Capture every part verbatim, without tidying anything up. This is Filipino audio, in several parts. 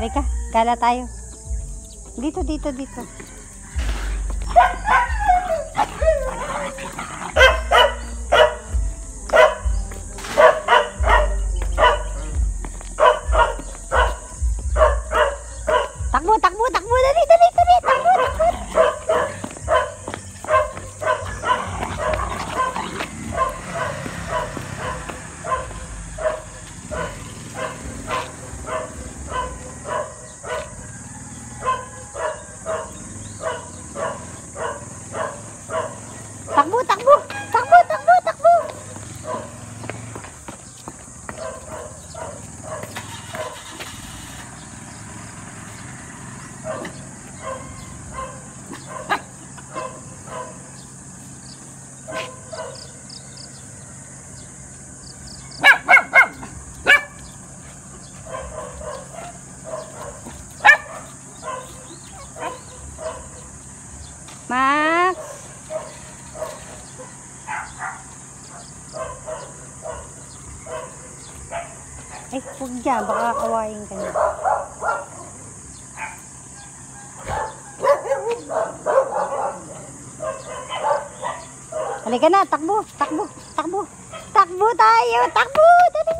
Halika, gala tayo. Dito, dito, dito. Takbo, takbo, takbo. Dali, dali, dali. Takbo, takbo. Takbo, takbo. Takbo, takbo, takbo. Max. Eh, huwag dyan. Baka kawain ka niya. Halika na. Takbo. Takbo. Takbo. Takbo tayo. Takbo. Dali.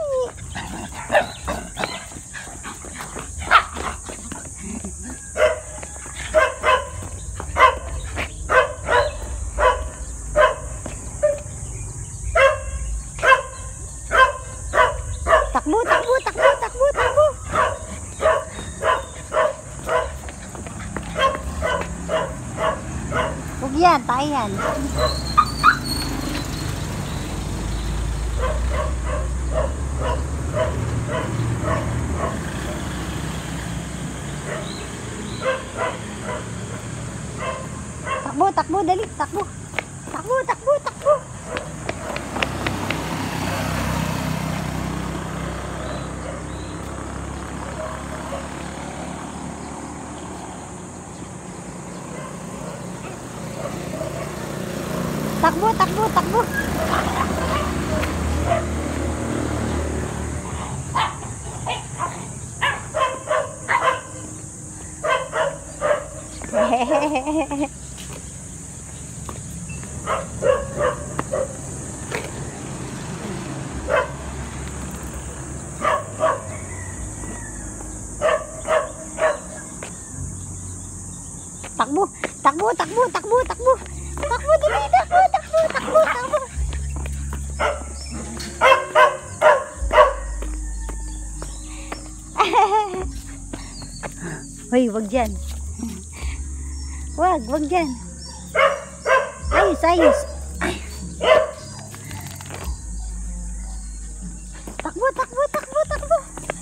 Takbo, takbo, takbo, takbo, takbo. Huwag yan, tayo yan. Takbo, takbo, dali, takbo. Takbo, takbo, takbo. Takbo, takbo, takbo. Hehehehe. Takbo, takbo, takbo, takbo, takbo. Takbo, dali, takbo, takbo, takbo, takbo. Hoy, wag dyan. Wag, wag dyan. Ayos, ayos. Takbo, takbo, takbo, takbo.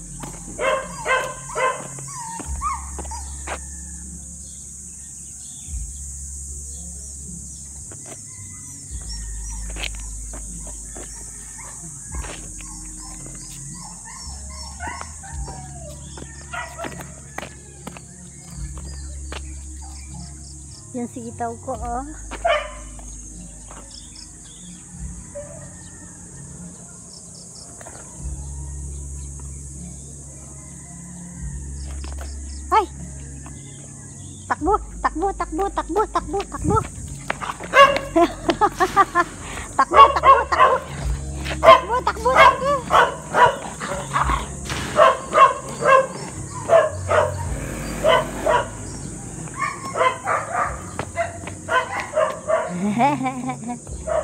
Yan sitaw ko, oh. Ay! Takbo, takbo, takbo, takbo, takbo, takbo. Takbo, takbo, takbo. Takbo, takbo, takbo. Hehehe.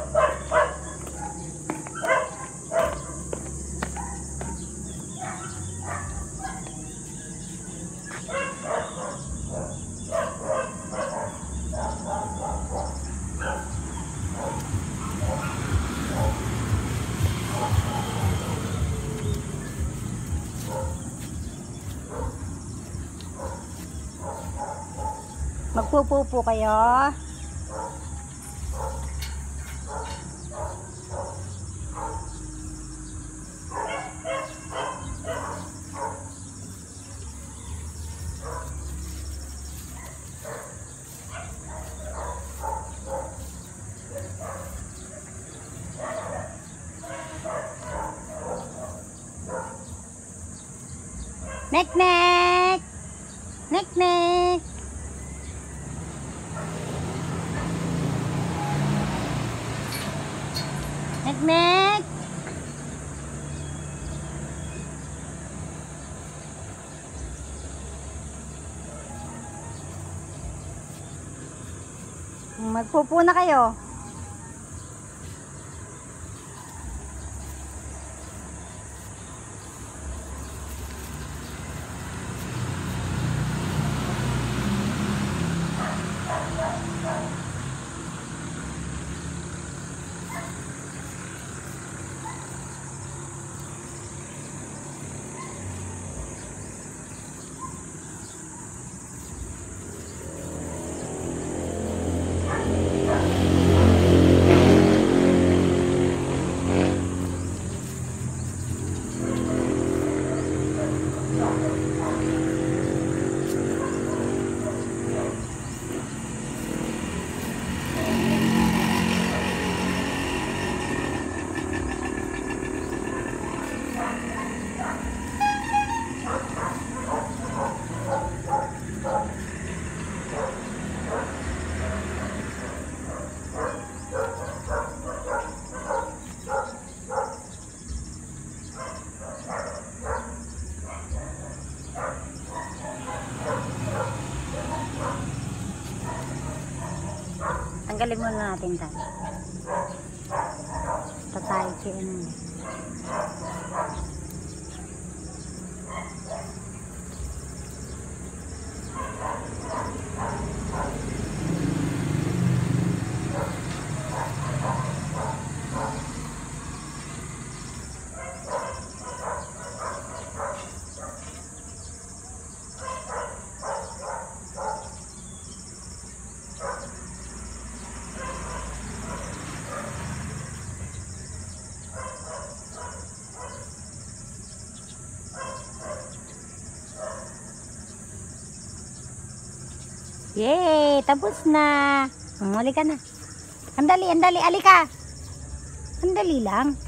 Magpupupo kayo. Nek nek. Nek nek. Nek nek. Magpupo na kayo. Tanggalin muna natin tayo. Tatay si ano. Yay! Tapos na. Huli ka na. Andali, andali. Alika. Andali lang.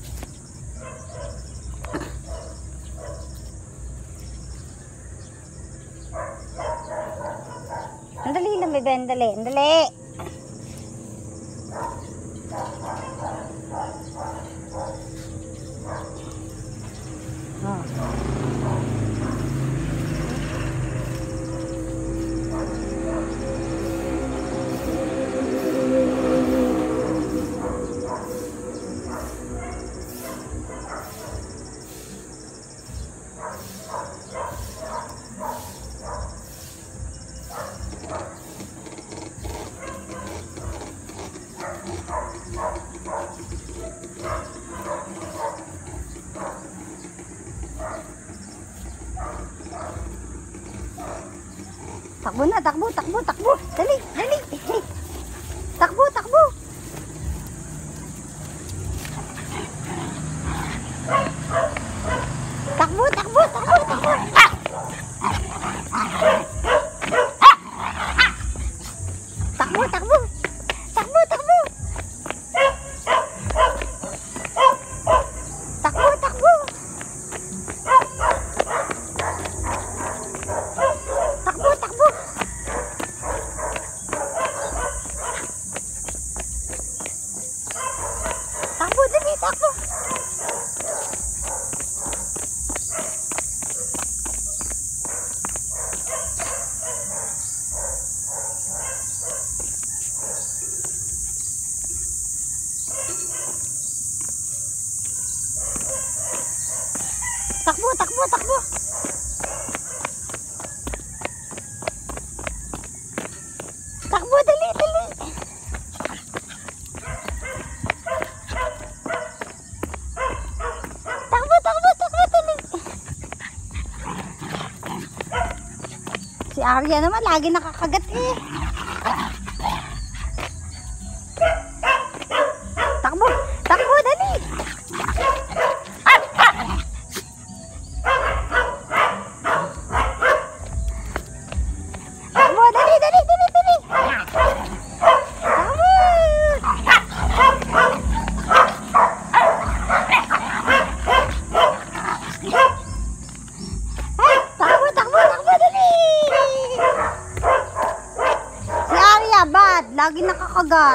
Andali lang, bebe. Andali, andali. Oh. Takbo na, takbo, takbo, takbo. Dali, dali. Takbo, takbo. Takbo, takbo, takbo, takbo. Ah! Takbo, takbo. Takbo, takbo. Takbo, takbo. Takbo, takbo. Takbo, dali, takbo. Takbo, takbo, takbo. Takbo, dali, dali. Takbo, takbo, takbo, dali. Si Arya naman, lagi nakakagat eh. Takbo, takbo, dali. Takbo, dali, dali, dali, dali. Takbo. Ay. Lagi nakakagat.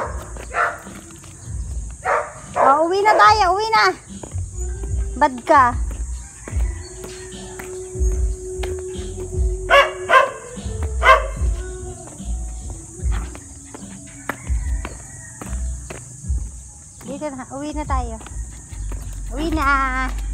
Oh, uwi na tayo. Uwi na. Bad ka. Dito na. Uwi na tayo. Uwi na.